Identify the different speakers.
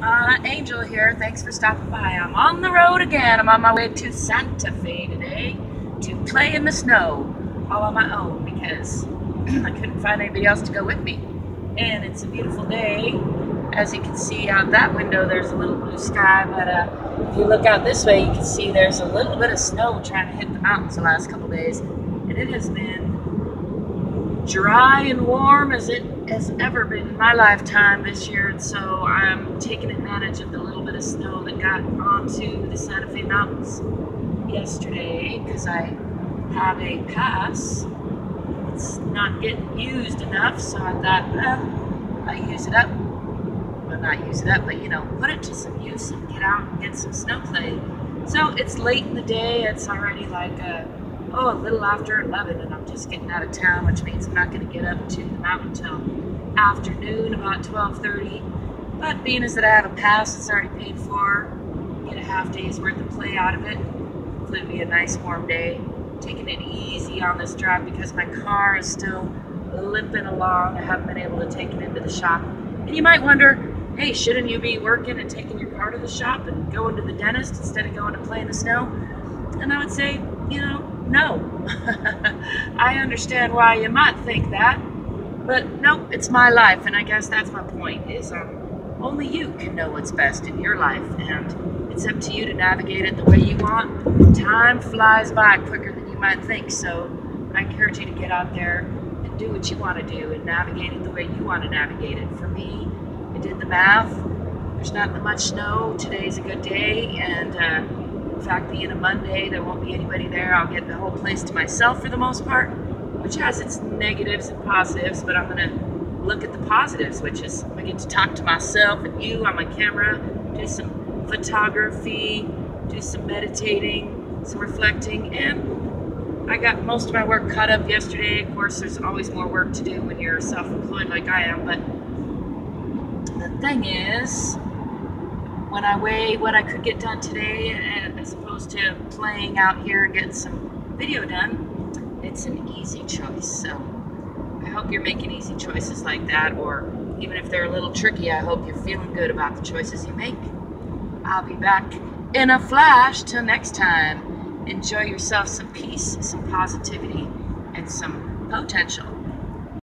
Speaker 1: Angel here. Thanks for stopping by. I'm on the road again. I'm on my way to Santa Fe today to play in the snow all on my own because I couldn't find anybody else to go with me. And it's a beautiful day. As you can see out that window, there's a little blue sky, but if you look out this way, you can see there's a little bit of snow trying to hit the mountains the last couple days. And it has been dry and warm as it has ever been in my lifetime this year, and so I'm taking advantage of the little bit of snow that got onto the Santa Fe mountains yesterday because I have a pass. It's not getting used enough, so I thought, well, I use it up. Well, not use it up, but put it to some use and get out and get some snow play. So it's late in the day. It's already like a little after 11, and I'm just getting out of town, which means I'm not going to get up to the mountain till afternoon, about 12:30. But being as that I have a pass that's already paid for, get a half day's worth of play out of it. Hopefully it'll be a nice warm day. Taking it easy on this drive because my car is still limping along. I haven't been able to take it into the shop. And you might wonder, hey, shouldn't you be working and taking your car to the shop and going to the dentist instead of going to play in the snow? And I would say, no. I understand why you might think that, but no, it's my life, and I guess that's my point, is only you can know what's best in your life, and it's up to you to navigate it the way you want. Time flies by quicker than you might think, so I encourage you to get out there and do what you want to do and navigate it the way you want to navigate it. For me, I did the math. There's not much snow. Today's a good day, and in fact, being a Monday, there won't be anybody there. I'll get the whole place to myself for the most part, which has its negatives and positives, but I'm going to look at the positives, which is I get to talk to myself and you on my camera, do some photography, do some meditating, some reflecting, and I got most of my work caught up yesterday. Of course, there's always more work to do when you're self-employed like I am, but the thing is, when I weigh what I could get done today as opposed to playing out here and getting some video done, it's an easy choice. So I hope you're making easy choices like that, or even if they're a little tricky, I hope you're feeling good about the choices you make. I'll be back in a flash. Till next time, enjoy yourself some peace, some positivity, and some potential.